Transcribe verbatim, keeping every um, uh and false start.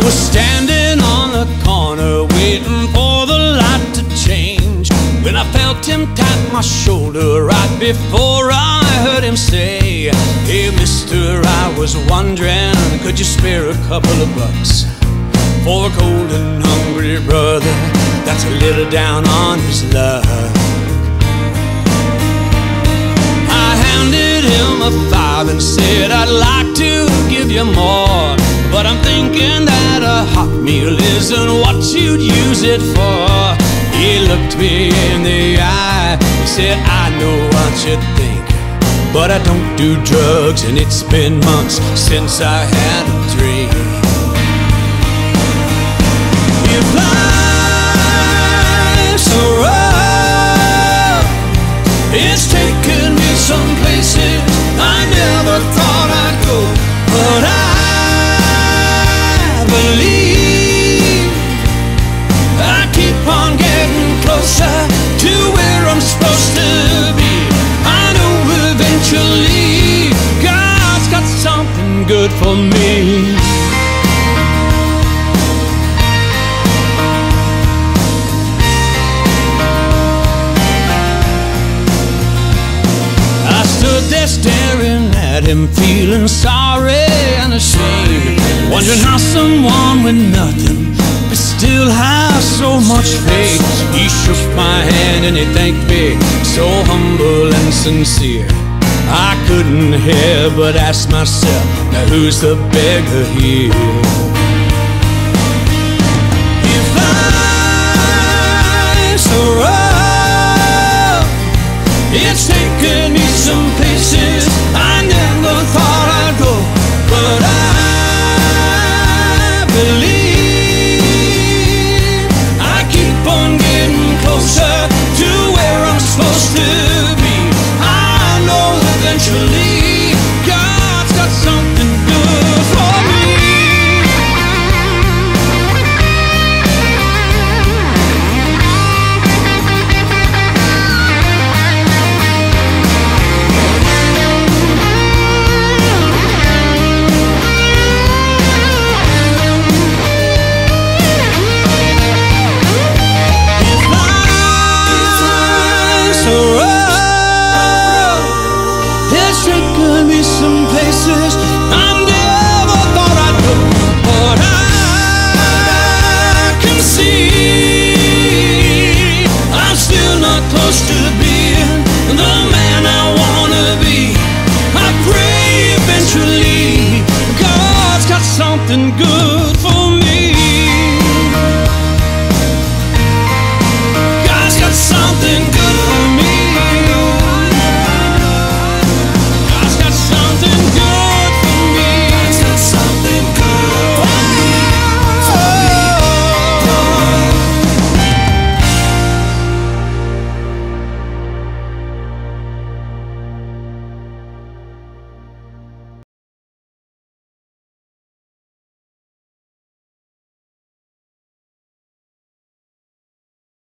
was standing on the corner waiting for the light to change when I felt him tap my shoulder right before I heard him say, "Hey mister, I was wondering, could you spare a couple of bucks for a cold and hungry brother that's a little down on his luck?" I handed him a five and said, "I'd like to give you more, but I'm thinking that a hot meal isn't what you'd use it for." He looked me in the eye, he said, "I know what you think, but I don't do drugs and it's been months since I had a drink." If life's so rough, it's taken me some places I never thought I'd go, but I believe I keep on getting closer to where I'm supposed to be. I know eventually God's got something good for me. I stood there staring at him, feeling sorry and ashamed, wondering how someone with nothing but still has so much faith. He shook my hand and he thanked me, so humble and sincere. I couldn't help but ask myself, now who's the beggar here? If life's so rough, it's taken me some places I never thought I'd go, but I believe I keep on getting closer to where I'm supposed to be. I know eventually God's got something good for me. Something good for